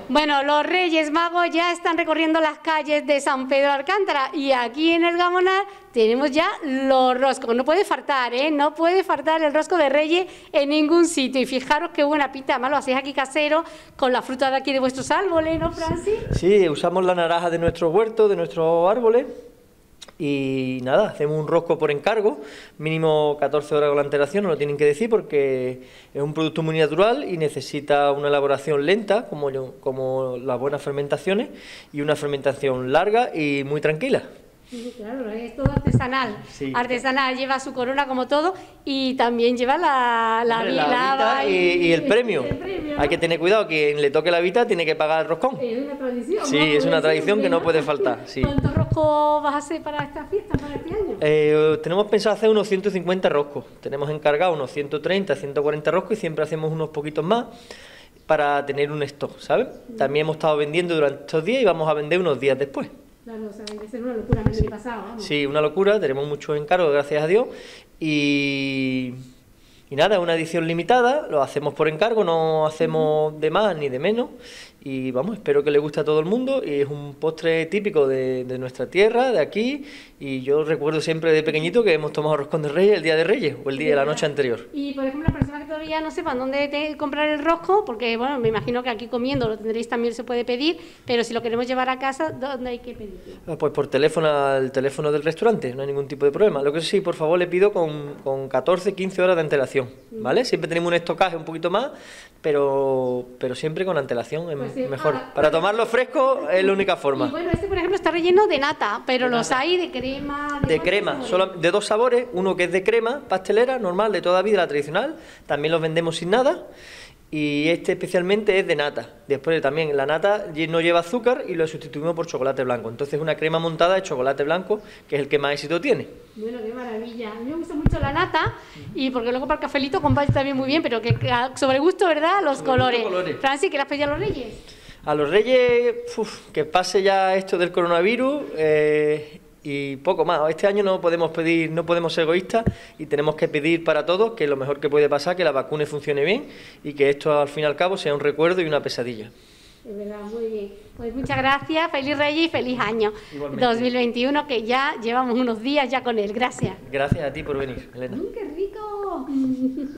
Bueno, los Reyes Magos ya están recorriendo las calles de San Pedro de Alcántara y aquí en el Gamonal tenemos ya los roscos. No puede faltar, ¿eh? No puede faltar el rosco de Reyes en ningún sitio. Y fijaros qué buena pinta, además lo hacéis aquí casero con la fruta de aquí de vuestros árboles, ¿no, Francis? Sí, usamos la naranja de nuestros huertos, de nuestros árboles. Y nada, hacemos un rosco por encargo, mínimo 14 horas con la antelación, no lo tienen que decir porque es un producto muy natural y necesita una elaboración lenta, como las buenas fermentaciones, y una fermentación larga y muy tranquila. Sí, claro, es todo artesanal. Sí. Artesanal, lleva su corona como todo y también lleva la vita y el premio. Hay que tener cuidado, quien le toque la vita tiene que pagar el roscón. Es una tradición. Sí, es una tradición que no puede faltar. Sí. ¿Cuántos roscos vas a hacer para esta fiesta, para este año? Tenemos pensado hacer unos 150 roscos. Tenemos encargado unos 130, 140 roscos y siempre hacemos unos poquitos más para tener un stock, ¿sabes? También hemos estado vendiendo durante estos días y vamos a vender unos días después. Claro, o sea, debe ser una locura el año pasado, vamos. Sí, una locura, tenemos muchos encargos, gracias a Dios, y nada, es una edición limitada, lo hacemos por encargo, no hacemos de más ni de menos, y vamos, espero que le guste a todo el mundo, y es un postre típico de nuestra tierra, de aquí, y yo recuerdo siempre de pequeñito que hemos tomado roscón de Reyes el día de Reyes, o el día de la noche anterior. Y, por ejemplo, las personas que todavía no sepan dónde comprar el rosco, porque, bueno, me imagino que aquí comiendo lo tendréis también, se puede pedir, pero si lo queremos llevar a casa, ¿dónde hay que pedirlo? Pues por teléfono, al teléfono del restaurante, no hay ningún tipo de problema. Lo que sí, por favor, le pido con 14, 15 horas de antelación, ¿vale? Siempre tenemos un estocaje un poquito más, pero siempre con antelación es mejor. Para tomarlo fresco es la única forma. Y bueno, este, por ejemplo, está relleno de nata, pero los hay de crema... De crema, solo de dos sabores, uno que es de crema pastelera, normal, de toda la vida, la tradicional, también los vendemos sin nada, y este especialmente es de nata. Después también la nata no lleva azúcar y lo sustituimos por chocolate blanco, entonces una crema montada de chocolate blanco, que es el que más éxito tiene. Bueno, qué maravilla. A mí me gusta mucho la nata, y porque luego para el cafelito comparte también muy bien, pero que sobre gusto, ¿verdad? Los colores. Francis, ¿qué le has pedido a los Reyes? A los Reyes, que pase ya esto del coronavirus y poco más. Este año no podemos pedir, no podemos ser egoístas y tenemos que pedir para todos que lo mejor que puede pasar, que la vacuna funcione bien y que esto al fin y al cabo sea un recuerdo y una pesadilla. Es verdad, muy bien. Pues muchas gracias, feliz Reyes y feliz año. Igualmente. 2021, que ya llevamos unos días ya con él. Gracias. Gracias a ti por venir, Elena. ¡Qué rico!